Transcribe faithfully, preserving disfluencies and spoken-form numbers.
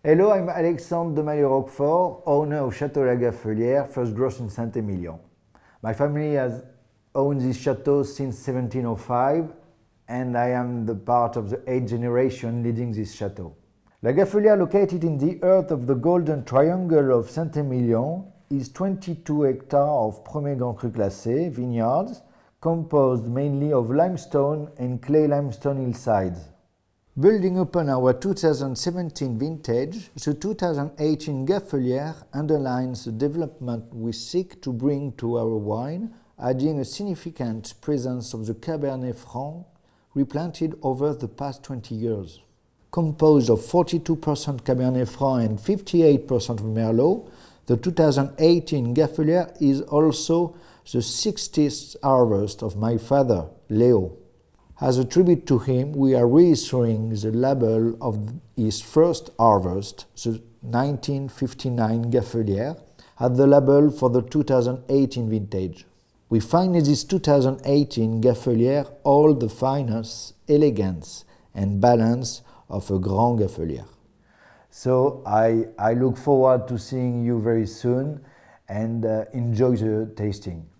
Hello, I'm Alexandre de Maillet-Roquefort, owner of Château La Gaffelière, first growth in Saint-Émilion. My family has owned this chateau since seventeen oh five, and I am the part of the eighth generation leading this chateau. La Gaffelière, located in the heart of the Golden Triangle of Saint-Émilion, is twenty-two hectares of Premier Grand Cru Classé vineyards, composed mainly of limestone and clay limestone hillsides. Building upon our two thousand seventeen vintage, the two thousand eighteen Gaffelière underlines the development we seek to bring to our wine, adding a significant presence of the Cabernet Franc replanted over the past twenty years. Composed of forty-two percent Cabernet Franc and fifty-eight percent of Merlot, the two thousand eighteen Gaffelière is also the sixtieth harvest of my father, Leo. As a tribute to him, we are reissuing the label of his first harvest, the nineteen fifty-nine Gaffelière, at the label for the two thousand eighteen vintage. We find in this two thousand eighteen Gaffelière all the finesse, elegance and balance of a Grand Gaffelière. So I, I look forward to seeing you very soon and uh, enjoy the tasting.